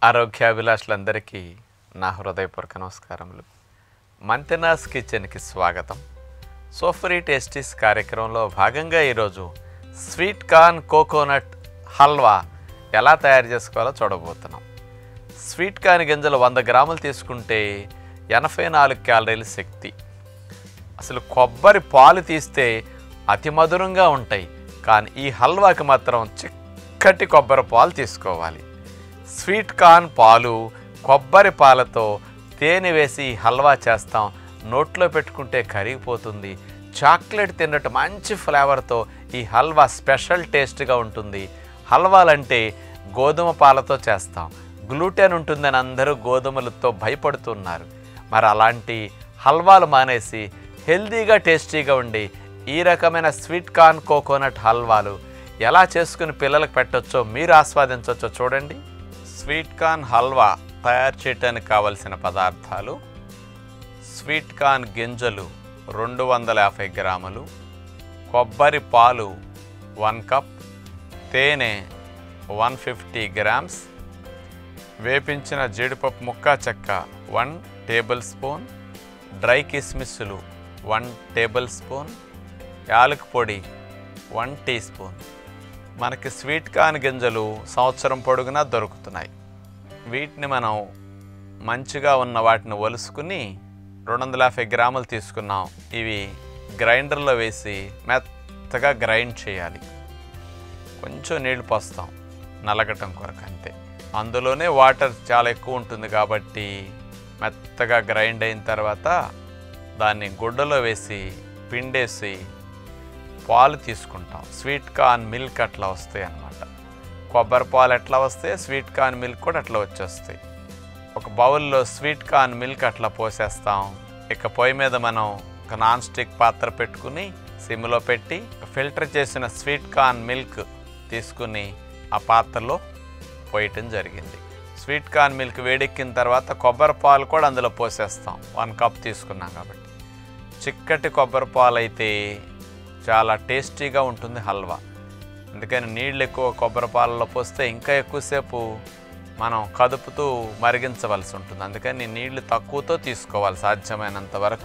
ఆరోగ్యాభిలాషులందరికీ నా హృదయపూర్వక నమస్కారములు. మంతెనాస్ కిచెన్కి స్వాగతం. సోఫరీ టేస్టీస్ కార్యక్రమంలో భాగంగా ఈరోజు స్వీట్ కార్న్ కోకోనట్ హల్వా ఎలా తయారు చేసుకోవాలో చూడబోతున్నాం. స్వీట్ కార్న్ గింజలు 100 గ్రాములు తీసుకుంటే 84 క్యాలరీల శక్తి. అసలు కొబ్బరి పాలు తీస్తే అతి మధురంగా ఉంటాయి, కానీ ఈ హల్వాకి మాత్రం చిక్కటి కొబ్బరి పాలు తీసుకోవాలి. స్వీట్ కార్న్ పాలు, కొబ్బరి పాలతో తేనె వేసి హల్వా చేస్తాం. నోట్లో పెట్టుకుంటే కరిగిపోతుంది. చాక్లెట్ తిన్నట్టు మంచి ఫ్లేవర్తో ఈ హల్వా స్పెషల్ టేస్ట్గా ఉంటుంది. హల్వాలంటే గోధుమ పాలతో చేస్తాం. గ్లూటెన్ ఉంటుందని అందరూ గోధుమలతో భయపడుతున్నారు. మరి అలాంటి హల్వాలు మానేసి హెల్తీగా టేస్టీగా ఉండి ఈ రకమైన స్వీట్ కార్న్ కోకోనట్ హల్వాలు ఎలా చేసుకుని పిల్లలకు పెట్టొచ్చో మీరు ఆస్వాదించవచ్చో చూడండి. స్వీట్ కార్న్ హల్వా తయారు చేయడానికి కావలసిన పదార్థాలు: స్వీట్ కార్న్ గింజలు 250 గ్రాములు, కొబ్బరి పాలు 1 కప్, తేనె 150 గ్రామ్స్, వేపించిన జీడిపప్పు ముక్క చెక్క 1 టేబుల్ స్పూన్, డ్రై కిస్మిస్సులు 1 టేబుల్ స్పూన్, యాలకుల పొడి 1 టీ స్పూన్. మనకి స్వీట్ కార్న్ గింజలు సంవత్సరం పొడుగునా దొరుకుతున్నాయి. వీటిని మనం మంచిగా ఉన్న వాటిని ఒలుసుకుని 250 గ్రాములు తీసుకున్నాం. ఇవి గ్రైండర్లో వేసి మెత్తగా గ్రైండ్ చేయాలి. కొంచెం నీళ్లు పోస్తాం నలగటం కొరకు, అంతే. అందులోనే వాటర్ చాలా ఎక్కువ ఉంటుంది కాబట్టి మెత్తగా గ్రైండ్ అయిన తర్వాత దాన్ని గుడ్డలో వేసి పిండేసి పాలు తీసుకుంటాం. స్వీట్ కార్న్ మిల్క్ అట్లా వస్తాయి అన్నమాట. కొబ్బరి పాలు ఎట్లా వస్తాయి, స్వీట్ కార్న్ మిల్క్ కూడా అట్లా వచ్చేస్తాయి. ఒక బౌల్లో స్వీట్ కార్న్ మిల్క్ అట్లా పోసేస్తాం. ఇక పొయ్యి మీద మనం ఒక నాన్ స్టిక్ పాత్ర పెట్టుకుని సిమ్లో పెట్టి ఫిల్టర్ చేసిన స్వీట్ కార్న్ మిల్క్ తీసుకుని ఆ పాత్రలో పోయటం జరిగింది. స్వీట్ కార్న్ మిల్క్ వేడెక్కిన తర్వాత కొబ్బరి పాలు కూడా అందులో పోసేస్తాం. 1 కప్ తీసుకున్నాం కాబట్టి. చిక్కటి కొబ్బరి పాలు అయితే చాలా టేస్టీగా ఉంటుంది హల్వా. అందుకని నీళ్ళు ఎక్కువ కొబ్బరి పాలలో పోస్తే ఇంకా ఎక్కువసేపు మనం కదుపుతూ మరిగించవలసి ఉంటుంది. అందుకని నీళ్లు తక్కువతో తీసుకోవాలి సాధ్యమైనంత వరకు.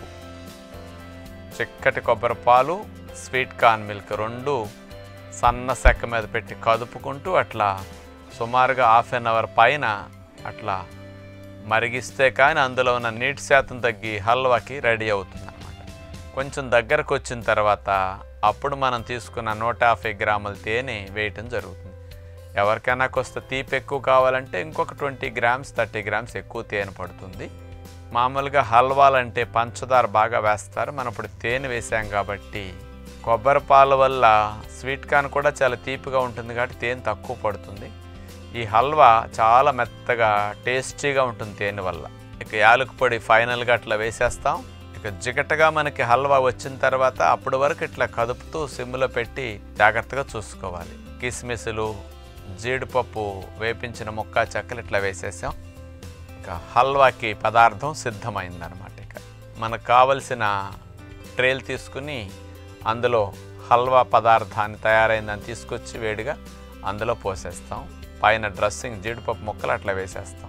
చిక్కటి కొబ్బరి పాలు, స్వీట్ కార్న్ మిల్క్ రెండు సన్న సెక్క మీద పెట్టి కదుపుకుంటూ అట్లా సుమారుగా 1/2 అవర్ పైన అట్లా మరిగిస్తే కానీ అందులో ఉన్న నీటి శాతం తగ్గి హల్వాకి రెడీ అవుతుంది అన్నమాట. కొంచెం దగ్గరకు వచ్చిన తర్వాత అప్పుడు మనం తీసుకున్న 150 గ్రాముల తేనె వేయటం జరుగుతుంది. ఎవరికైనా కొస్త తీపి ఎక్కువ కావాలంటే ఇంకొక 20 గ్రామ్స్ 30 గ్రామ్స్ ఎక్కువ తేనె పడుతుంది. మామూలుగా హల్వాలంటే పంచదార బాగా వేస్తారు. మనం ఇప్పుడు తేనె వేసాం కాబట్టి కొబ్బరి పాల వల్ల స్వీట్ కార్న్ కూడా చాలా తీపిగా ఉంటుంది కాబట్టి తేనె తక్కువ పడుతుంది. ఈ హల్వా చాలా మెత్తగా టేస్టీగా ఉంటుంది తేనె వల్ల. ఇక యాలకుల పొడి ఫైనల్గా అట్లా వేసేస్తాం. ఇక జిగటగా మనకి హల్వా వచ్చిన తర్వాత అప్పటి వరకు ఇట్లా కదుపుతూ సిమ్లో పెట్టి జాగ్రత్తగా చూసుకోవాలి. కిస్మిస్లు, జీడిపప్పు, వేపించిన ముక్క చెక్కలు ఇట్లా వేసేసాం. ఇక హల్వాకి పదార్థం సిద్ధమైందనమాట. ఇక మనకు కావలసిన ట్రేలు తీసుకుని అందులో హల్వా పదార్థాన్ని తయారైందని తీసుకొచ్చి వేడిగా అందులో పోసేస్తాం. పైన డ్రెస్సింగ్ జీడిపప్పు ముక్కలు అట్లా వేసేస్తాం.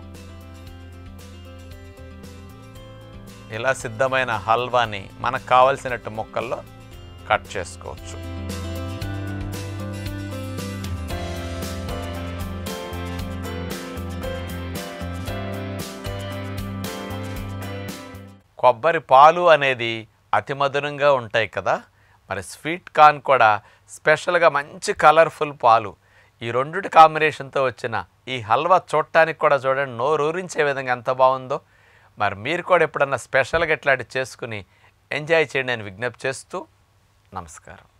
ఇలా సిద్ధమైన హల్వాని మనకు కావలసినట్టు ముక్కల్లో కట్ చేసుకోవచ్చు. కొబ్బరి పాలు అనేది అతి మధురంగా ఉంటాయి కదా. మరి స్వీట్ కార్న్ కూడా స్పెషల్గా మంచి కలర్ఫుల్ పాలు, ఈ రెండిటి కాంబినేషన్తో వచ్చిన ఈ హల్వా చూడటానికి కూడా చూడండి నోరూరించే విధంగా ఎంత బాగుందో. మరి మీరు కూడా ఎప్పుడన్నా స్పెషల్గా ఇట్లాంటి చేసుకుని ఎంజాయ్ చేయండి అని విజ్ఞప్తి చేస్తూ నమస్కారం.